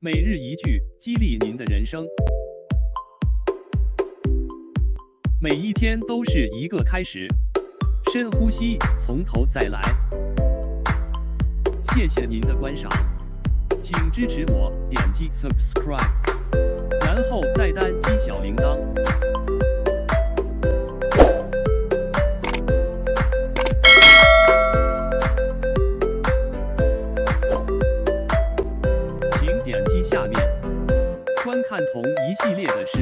每日一句，激励您的人生。每一天都是一个开始，深呼吸，从头再来。谢谢您的观赏，请支持我，点击 subscribe， 然后再单击小铃铛。请点击下面观看同一系列的视频。